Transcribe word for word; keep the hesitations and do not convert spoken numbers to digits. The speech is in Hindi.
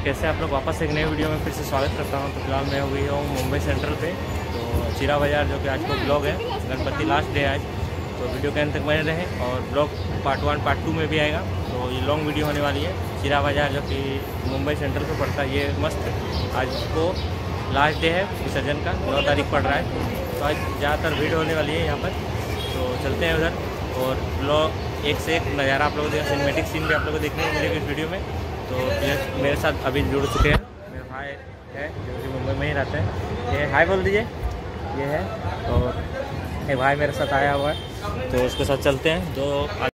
नमस्कार, कैसे आप लोग। वापस एक नए वीडियो में फिर से स्वागत करता हूं। तो फिलहाल मैं हो गई हूँ मुंबई सेंट्रल पे, तो चीरा बाज़ार जो कि आज का ब्लॉग है, गणपति लास्ट डे आज, तो वीडियो के अंत तक बने रहें। और blog part one part two में भी आएगा, तो ये लॉन्ग वीडियो होने वाली है। चीरा बाज़ार जो कि मुंबई सेंट्रल पे पड़ता है, ये मस्त आज को लास्ट डे है विसर्जन का, नौ तारीख पड़ रहा है, तो आज ज़्यादातर भीड़ होने वाली है यहाँ पर। तो चलते हैं उधर, और ब्लॉग एक से एक नज़ारा आप लोगों को, सिनेमेटिक सीन भी आप लोगों को देखने को मिलेगा इस वीडियो में। तो मेरे साथ अभी जुड़ चुके हैं मेरे भाई है जो कि मुंबई में ही रहते हैं। ये हाय बोल दीजिए, ये है। और ये भाई मेरे साथ आया हुआ है, तो उसके साथ चलते हैं। जो